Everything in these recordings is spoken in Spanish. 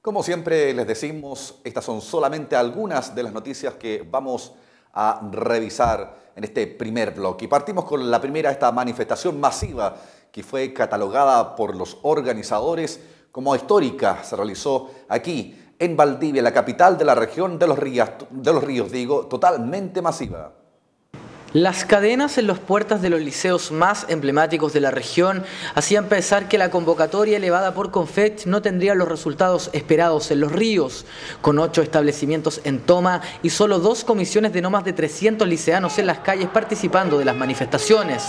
Como siempre les decimos, estas son solamente algunas de las noticias que vamos a revisar en este primer bloque. Y partimos con la primera, esta manifestación masiva que fue catalogada por los organizadores como histórica. Se realizó aquí en Valdivia, la capital de la región de los ríos, totalmente masiva. Las cadenas en las puertas de los liceos más emblemáticos de la región hacían pensar que la convocatoria elevada por Confech no tendría los resultados esperados en Los Ríos, con 8 establecimientos en toma y solo 2 comisiones de no más de 300 liceanos en las calles participando de las manifestaciones.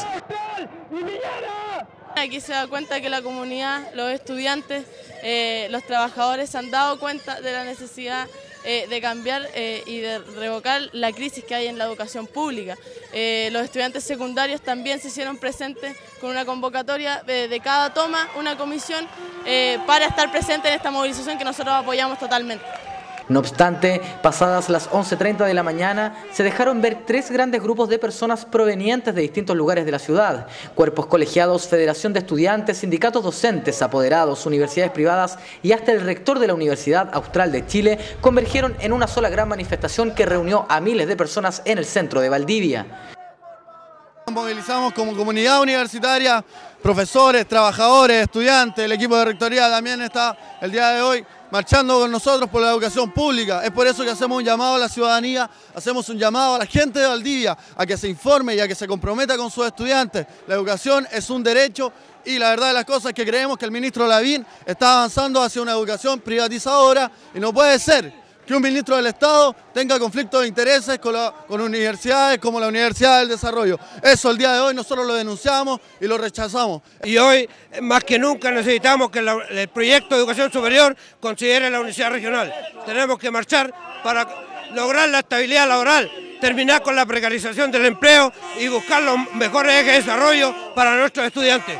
Aquí se da cuenta que la comunidad, los estudiantes, los trabajadores se han dado cuenta de la necesidad de cambiar y de revocar la crisis que hay en la educación pública. Los estudiantes secundarios también se hicieron presentes con una convocatoria de cada toma, una comisión para estar presentes en esta movilización que nosotros apoyamos totalmente. No obstante, pasadas las 11:30 de la mañana, se dejaron ver 3 grandes grupos de personas provenientes de distintos lugares de la ciudad. Cuerpos colegiados, Federación de Estudiantes, sindicatos docentes, apoderados, universidades privadas y hasta el rector de la Universidad Austral de Chile convergieron en una sola gran manifestación que reunió a miles de personas en el centro de Valdivia. Nos movilizamos como comunidad universitaria, profesores, trabajadores, estudiantes, el equipo de rectoría también está el día de hoy marchando con nosotros por la educación pública. Es por eso que hacemos un llamado a la ciudadanía, hacemos un llamado a la gente de Valdivia a que se informe y a que se comprometa con sus estudiantes. La educación es un derecho y la verdad de las cosas es que creemos que el ministro Lavín está avanzando hacia una educación privatizadora y no puede ser que un ministro del Estado tenga conflictos de intereses con universidades como la Universidad del Desarrollo. Eso el día de hoy nosotros lo denunciamos y lo rechazamos. Y hoy, más que nunca, necesitamos que el proyecto de educación superior considere la universidad regional. Tenemos que marchar para lograr la estabilidad laboral, terminar con la precarización del empleo y buscar los mejores ejes de desarrollo para nuestros estudiantes.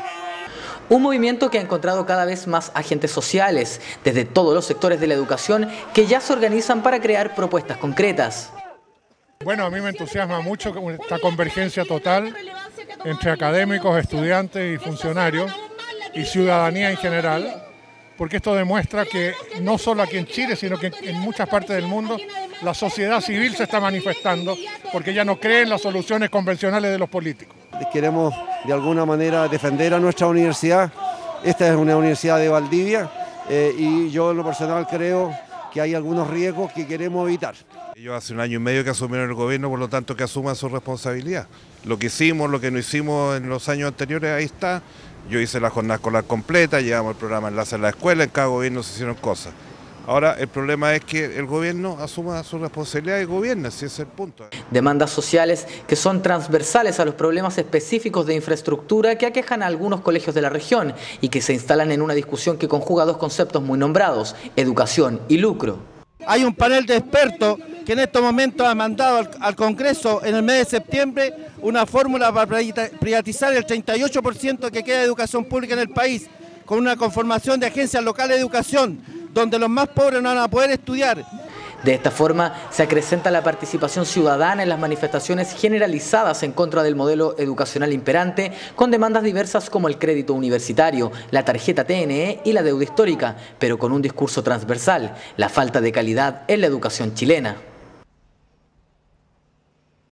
Un movimiento que ha encontrado cada vez más agentes sociales, desde todos los sectores de la educación, que ya se organizan para crear propuestas concretas. Bueno, a mí me entusiasma mucho esta convergencia total entre académicos, estudiantes y funcionarios y ciudadanía en general, porque esto demuestra que no solo aquí en Chile, sino que en muchas partes del mundo, la sociedad civil se está manifestando porque ya no cree en las soluciones convencionales de los políticos. Queremos de alguna manera defender a nuestra universidad. Esta es una universidad de Valdivia y yo en lo personal creo que hay algunos riesgos que queremos evitar. Ellos hace 1 año y medio que asumieron el gobierno, por lo tanto que asuman su responsabilidad. Lo que hicimos, lo que no hicimos en los años anteriores, ahí está. Yo hice la jornada escolar completa, llevamos el programa Enlace a la Escuela, en cada gobierno se hicieron cosas. Ahora el problema es que el gobierno asuma su responsabilidad y gobierne, ese es el punto. Demandas sociales que son transversales a los problemas específicos de infraestructura que aquejan a algunos colegios de la región y que se instalan en una discusión que conjuga 2 conceptos muy nombrados, educación y lucro. Hay un panel de expertos que en estos momentos ha mandado al Congreso en el mes de septiembre una fórmula para privatizar el 38% que queda de educación pública en el país, con una conformación de agencias locales de educación, donde los más pobres no van a poder estudiar. De esta forma se acrecenta la participación ciudadana en las manifestaciones generalizadas en contra del modelo educacional imperante, con demandas diversas como el crédito universitario, la tarjeta TNE y la deuda histórica, pero con un discurso transversal, la falta de calidad en la educación chilena.